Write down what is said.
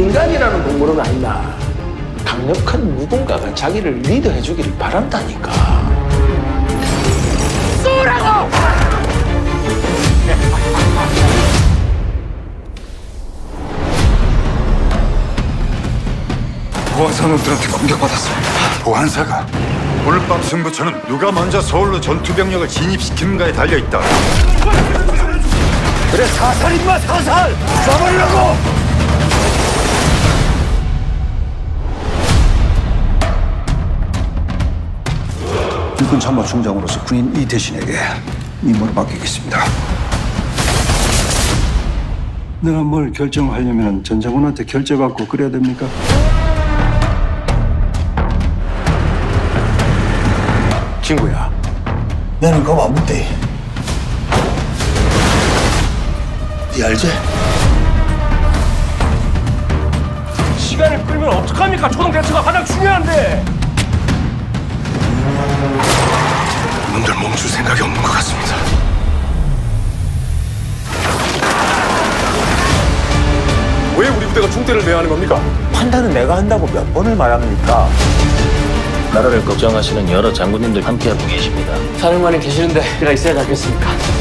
인간이라는 동물은 아니다. 강력한 누군가가 자기를 리드해 주기를 바란다니까. 쏘라고! 보안사놈들한테 공격받았습니다. 보안사가? 오늘 밤 승부처는 누가 먼저 서울로 전투병력을 진입시키는가에 달려있다. 그래, 사살인마 사살! 쏴버리라고! 일군 참모총장으로서 군인 이태신에게 임무를 맡기겠습니다. 내가 뭘 결정하려면 전 장군한테 결재받고 그래야 됩니까? 친구야, 나는 겁 안 붙대. 네 알지? 시간을 끌면 어떡합니까? 초동 대처가 가장 중요한데! 놈들 멈출 생각이 없는 것 같습니다. 왜 우리 부대가 중대를 매야 하는 겁니까? 판단은 내가 한다고 몇 번을 말합니까? 나라를 걱정하시는 여러 장군님들 함께하고 계십니다. 사령관이 계시는데 제가 있어야 지 않겠습니까?